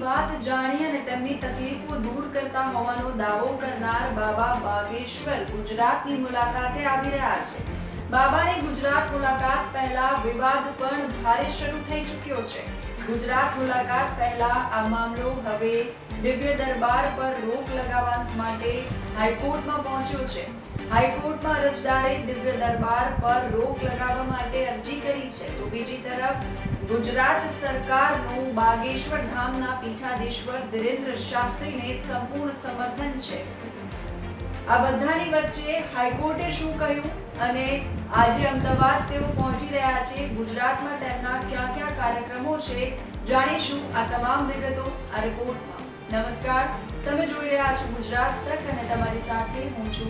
વાત જાણી અને તેમની તકલીફો દૂર કરતા હોવાનો દાવો કરનાર બાબા બાગેશ્વર ગુજરાતની મુલાકાતે આવી રહ્યા છે। બાબાની ગુજરાત મુલાકાત પહેલા વિવાદ પણ ભારે શરૂ થઈ ચૂક્યો છે। ગુજરાત મુલાકાત પહેલા આ મામલો હવે દિવ્ય દરબાર પર રોક લગાવવા માટે હાઈકોર્ટમાં પહોંચ્યો છે। હાઈકોર્ટમાં અરજદારે દિવ્ય દરબાર પર રોક લગાવવા માટે અરજી કરી છે, તો બીજી તરફ ગુજરાત સરકારનું બાગેશ્વર ધામના પીઠાધીશ્વર ધીરેન્દ્ર શાસ્ત્રીને સંપૂર્ણ સમર્થન છે। આ બધાની વચ્ચે હાઈકોર્ટે શું કહ્યું અને આજે અમદાવાદ તેઓ પહોંચી રહ્યા છે, ગુજરાતમાં તેમના ક્યાં ક્યાં કાર્યક્રમો છે, જાણીશું આ તમામ વિગતો આ રિપોર્ટમાં। નમસ્કાર, તમે જોઈ રહ્યા છો ગુજરાત તક અને તમારી સાથે હું છું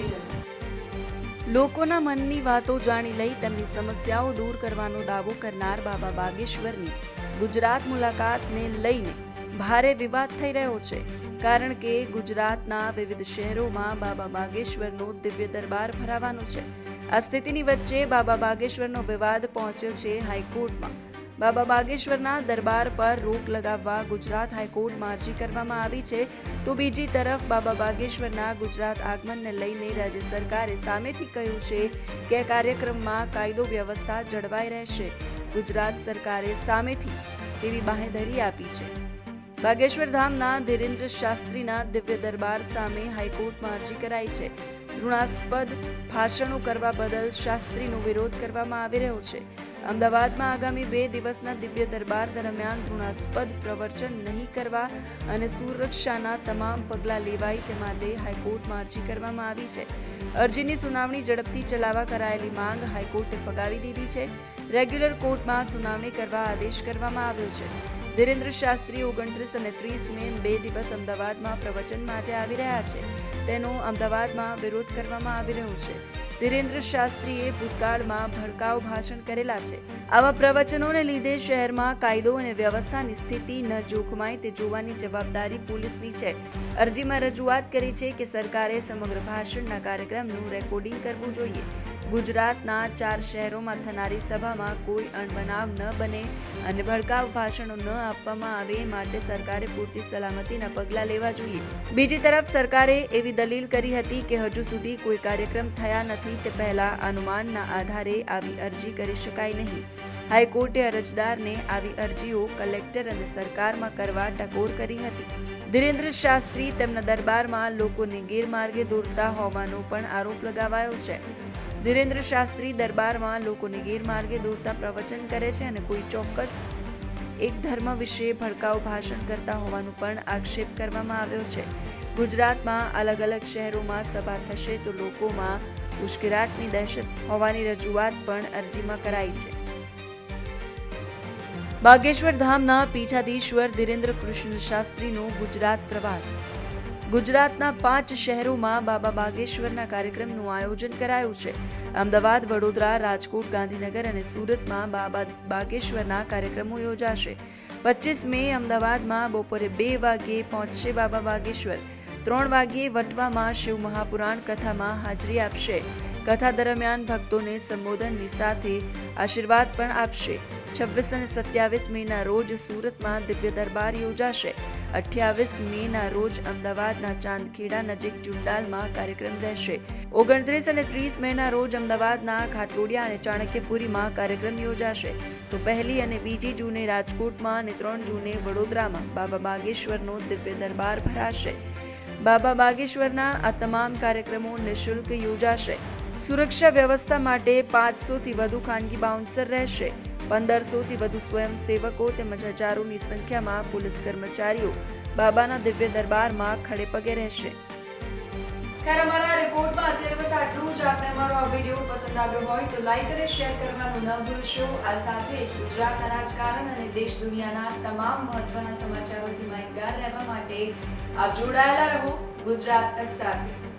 સેજલ। લોકોના મનની વાતો જાણી લઈ તેમની સમસ્યાઓ દૂર કરવાનો દાવો કરનાર બાબા બાગેશ્વરની ગુજરાત મુલાકાતને લઈને ભારે વિવાદ થઈ રહ્યો છે, કારણ કે ગુજરાતના વિવિધ શહેરોમાં બાબા બાગેશ્વરનો દિવ્ય દરબાર ભરાવાનો છે। આ સ્થિતિની વચ્ચે બાબા બાગેશ્વરનો વિવાદ પહોંચ્યો છે હાઈકોર્ટમાં। બાબા બાગેશ્વરના દરબાર પર રોક લગાવવા ગુજરાત હાઈકોર્ટમાં અરજી કરવામાં આવી છે, તો બીજી તરફ બાબા બાગેશ્વરના ગુજરાત આગમનને લઈને રાજ્ય સરકારે સામેથી કહ્યું છે કે કાર્યક્રમમાં કાયદો વ્યવસ્થા જળવાઈ રહેશે। ગુજરાત સરકારે સામેથી તેવી બાંહેધરી આપી છે। બાગેશ્વર ધામના ધીરેન્દ્ર શાસ્ત્રીના દિવ્ય દરબાર સામે હાઈકોર્ટમાં અરજી કરાઈ છે। ઘૃણાસ્પદ ભાષણો કરવા બદલ શાસ્ત્રીનો વિરોધ કરવામાં આવી રહ્યો છે। અમદાવાદમાં આગામી 2 દિવસના દિવ્ય દરબાર દરમિયાન ઘૃણાસ્પદ પ્રવચન નહીં કરવા અને સુરક્ષાના તમામ પગલાં લેવાય તે માટે હાઈકોર્ટમાં અરજી કરવામાં આવી છે। અરજીની સુનાવણી ઝડપથી ચલાવવા કરાયેલી માંગ હાઈકોર્ટે ફગાવી દીધી છે। રેગ્યુલર કોર્ટમાં સુનાવણી કરવા આદેશ કરવામાં આવ્યો છે। ધીરેન્દ્ર શાસ્ત્રી 29 અને 30 મે 2 દિવસ અમદાવાદમાં પ્રવચન માટે આવી રહ્યા છે, તેનો અમદાવાદમાં વિરોધ કરવામાં આવી રહ્યો છે। ધીરેન્દ્ર શાસ્ત્રીએ ભૂતકાળમાં ભડકાઉ ભાષણ કરેલા છે। આવા પ્રવચનોને લીધે શહેરમાં કાયદો અને વ્યવસ્થાની સ્થિતિ ન જોખમાય તે જોવાની જવાબદારી પોલીસની છે। અરજીમાં રજૂઆત કરી છે કે સરકારે સમગ્ર ભાષણના કાર્યક્રમનું રેકોર્ડિંગ કરવું જોઈએ। ગુજરાતના 4 શહેરોમાં થનારી સભામાં કોઈ અણબનાવ ન બને અને ભડકાઉ ભાષણો ન આપવામાં આવે માટે સરકારે પૂરતી સલામતીના પગલાં લેવા જોઈએ। બીજી તરફ સરકારે એવી દલીલ કરી હતી કે હજુ સુધી કોઈ કાર્યક્રમ થયા નથી, તે પહેલા અનુમાનના આધારે આવી અરજી કરી શકાય નહીં। હાઈકોર્ટે અરજદારને આવી અરજીઓ કલેક્ટર અને સરકારમાં કરવા ટકોર કરી હતી। ધીરેન્દ્ર શાસ્ત્રી તેમના દરબારમાં લોકોને ગેરમાર્ગે દોરતા હોવાનો પણ આરોપ લગાવાયો છે। ધીરેન્દ્ર શાસ્ત્રી દરબારમાં લોકોને ગેરમાર્ગે દોરતા પ્રવચન કરે છે અને કોઈ ચોક્કસ એક ધર્મ વિશે ભડકાઉ ભાષણ કરતા હોવાનો પણ આક્ષેપ કરવામાં આવ્યો છે। ગુજરાતમાં અલગ અલગ શહેરોમાં સભા થશે તો લોકોમાં ઉશ્કેરાટની દહેશત હોવાની રજૂઆત પણ અરજીમાં કરાઈ છે। બાગેશ્વર ધામના પીઠાધીશ્વર ધીરેન્દ્ર કૃષ્ણ શાસ્ત્રીનો ગુજરાત પ્રવાસ। ગુજરાતના 5 શહેરોમાં બાબા બાગેશ્વરના કાર્યક્રમનું આયોજન કરાયું છે। અમદાવાદ, વડોદરા, રાજકોટ, ગાંધીનગર અને સુરતમાં બાબા બાગેશ્વરના કાર્યક્રમો યોજાશે। 25 મે અમદાવાદમાં બપોરે 2 વાગ્યે પહોંચશે બાબા બાગેશ્વર। 3 વાગ્યે વટવામાં શિવ મહાપુરાણ કથામાં હાજરી આપશે। કથા દરમિયાન ભક્તોને સંબોધનની સાથે આશીર્વાદ પણ આપશે। 26 અને 27 મેના રોજ સુરતમાં દિવ્ય દરબાર યોજાશે। 28 મેના રોજ અમદાવાદના ચાંદખેડા નજીક ચુંડાલમાં કાર્યક્રમ રહેશે। 29 અને 30 મેના રોજ અમદાવાદના ઘાટલોડિયા અને ચાણક્યપુરીમાં કાર્યક્રમ યોજાશે, તો 1 અને 2 જૂને રાજકોટમાં અને 3 જૂને વડોદરામાં બાબા બાગેશ્વરનો દિવ્ય દરબાર ભરાશે। બાબા બાગેશ્વરના આ તમામ કાર્યક્રમો નિઃશુલ્ક યોજાશે। સુરક્ષા વ્યવસ્થા માટે 500થી વધુ ખાનગી બાઉન્સર રહેશે। 1500થી વધુ સ્વયંસેવકો તેમજ હજારોની સંખ્યામાં પોલીસ કર્મચારીઓ બાબાના દિવ્ય દરબારમાં ખડે પગે રહેશે। ખરેખર અમારા રિપોર્ટમાં અત્યારે બસ આટલું જ। આપને અમારો આ વિડીયો પસંદ આવ્યો હોય તો લાઈક અને શેર કરવાનું ન ભૂલશો। આ સાથે ગુજરાતના રાજકારણ અને દેશ દુનિયાના તમામ મહત્વના સમાચારોથી માહિતગાર રહેવા માટે આપ જોડાયેલા રહો ગુજરાત તક સાથે।